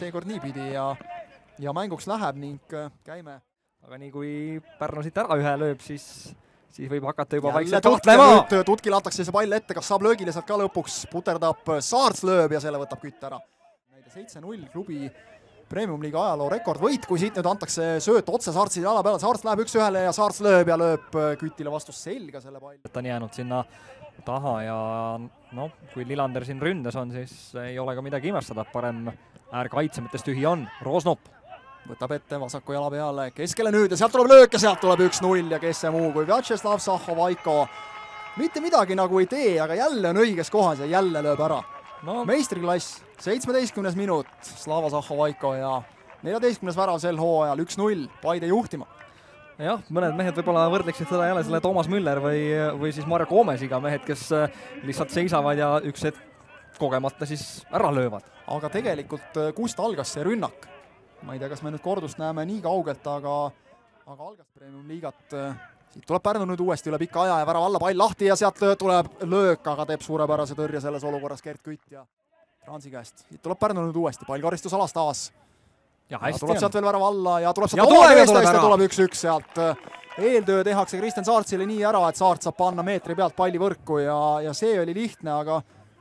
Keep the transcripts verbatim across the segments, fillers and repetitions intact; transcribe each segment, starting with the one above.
seekord niipidi ja, ja mänguks läheb ning käime. Aga nii kui Pärnu siit ära ühe lööb, siis, siis võib hakata juba Jälle vaikselt Tutk kahtlema. Nüüd Tutkile antakse see pall ette, kas saab löögile sealt ka lõpuks, puterdab, Saarts lööb ja selle võtab Kütt ära. seitse null klubi Premium-liiga ajaloo rekordvõit, kui siit nüüd antakse sööt otse Saartsile jala peale, Saarts läheb üks ühele ja Saarts lööb ja lööb Kütile vastus selga selle palli. Ta on jäänud sinna taha ja noh, kui Lillander siin ründes on, siis ei ole ka midagi imestada, parem äärkaitsemetes tühi on. Roosnop võtab ette vasaku jala peale, keskele nüüd ja sealt tuleb löök ja sealt tuleb üks null ja kes see muu kui Vjatšeslav Zahovaiko. Mitte midagi nagu ei tee, aga jälle on õiges kohas ja jälle lööb ära. No. Meistriklass, seitsmeteistkümnes minut, Slava Zahovaiko ja neljateistkümnes värav sel hooajal, üks null, Paide juhtima. Jah, mõned mehed võib-olla võrdleksid seda jälle selle Toomas Müller või, või siis Marek Oomesiga, mehed, kes lihtsalt seisavad ja üks hetk kogemata siis ära löövad. Aga tegelikult kust algas see rünnak? Ma ei tea, kas me nüüd kordust näeme nii kaugelt, aga, aga algas Premium-liigat. Siit tuleb Pärnu nüüd uuesti üle pika aja ja värava alla pall lahti ja sealt tuleb löök, aga teeb suurepärase tõrje selles olukorras Gert Kütt ja Transi käest. Siit tuleb Pärnu nüüd uuesti, pall karistusalas taas. Ja, ja tuleb sealt veel värava alla ja tuleb sealt ja tuleb, tuleb, tuleb, tuleb, tuleb üks-üks sealt. Eeltöö tehakse Kristjan Saartsile nii ära, et Saart saab panna meetri pealt palli võrku ja, ja see oli lihtne, aga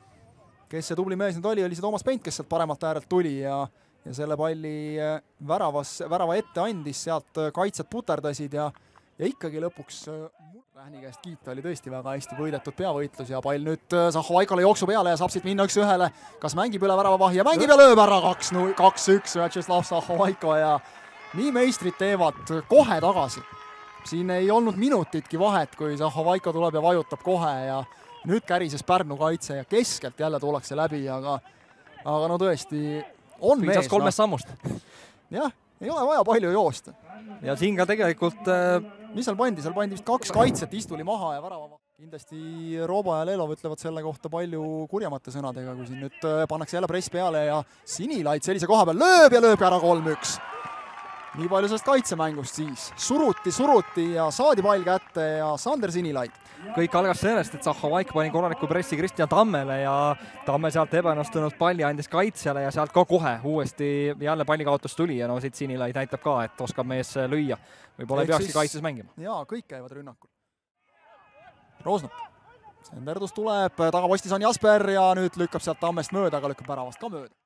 kes see tubli mees nüüd oli, oli see Toomas Pent, kes sealt paremalt äärelt tuli ja ja selle palli väravas, värava ette andis, sealt kaitsed puterdasid ja, ja ikkagi lõpuks Rähni käest kiita oli tõesti väga hästi võidetud peavõitlus ja pall nüüd Zahovaikole jooksu peale ja saab siit minna üks ühele. Kas mängib üle väravavahi ja mängib ja lööb ära kaks üks Vjatšeslav Zahovaiko ja nii meistrid teevad kohe tagasi. Siin ei olnud minutitki vahet, kui Zahovaiko tuleb ja vajutab kohe ja nüüd kärises Pärnu kaitse ja keskelt jälle tullakse läbi, aga, aga no tõesti on Piisas mees. kolmest no. sammust. Jah, ei ole vaja palju joosta. Ja siin ka tegelikult... Äh... Mis seal pandi? Seal pandi vist kaks kaitset, istuli maha ja värava. Kindlasti Rooba ja Lelov ütlevad selle kohta palju kurjamate sõnadega, kui siin nüüd pannakse jälle press peale ja Sinilaid sellise koha peal lööb ja lööb ära kolm üks. Nii palju sellest kaitsemängust siis. Suruti, suruti ja saadi pall kätte ja Sander Sinilaid. Kõik algas sellest, et Zahovaik pani korraliku pressi Kristjan Tammele ja Tamme sealt ebaõnnestunud palli andis kaitsjale ja sealt ka kohe uuesti jälle pallikaotus tuli ja no siit Sinilaid näitab ka, et oskab mees lüüa. Võib-olla ei peakski kaitses mängima. Jaa, kõik käivad rünnakul. Roosnop. Senderdus tuleb, tagapostis on Jasper ja nüüd lükkab sealt Tammest mööda, aga lükkab väravast ka mööda.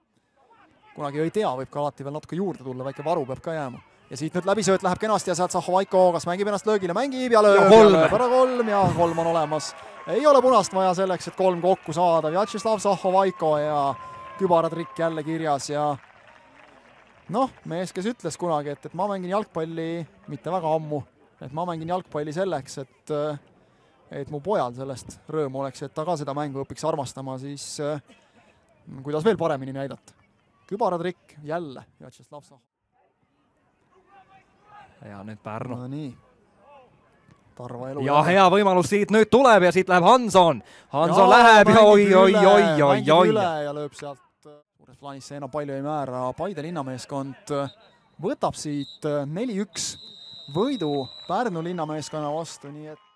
Kunagi ei tea, võib ka alati veel natuke juurde tulla, väike varu peab ka jääma. Ja siit nüüd läbisööt läheb kenasti ja sealt Zahovaiko, kas mängib ennast löögile, mängib ja lööb ja, ja lööb ära kolm ja kolm on olemas. Ei ole punast vaja selleks, et kolm kokku saada. Vjatšeslav Zahovaiko ja kübaratrikk jälle kirjas ja noh, mees, kes ütles kunagi, et, et ma mängin jalgpalli mitte väga ammu, et ma mängin jalgpalli selleks, et, et mu pojal sellest rõõmu oleks, et ta ka seda mängu õpiks armastama, siis kuidas veel paremini näidata. Kübaratrikk jälle Vjatšeslav Zahovaiko. Ja nüüd Pärnu. No nii. Elu ja hea võimalus siit nüüd tuleb ja siit läheb Hanson. Hanson ja, läheb ja oi, oi, oi, oi, oi. Ja lööb sealt. Suures plaanis see enam palju ei määra. Paide linnameeskond võtab siit neli üks võidu Pärnu linnameeskonna vastu, nii et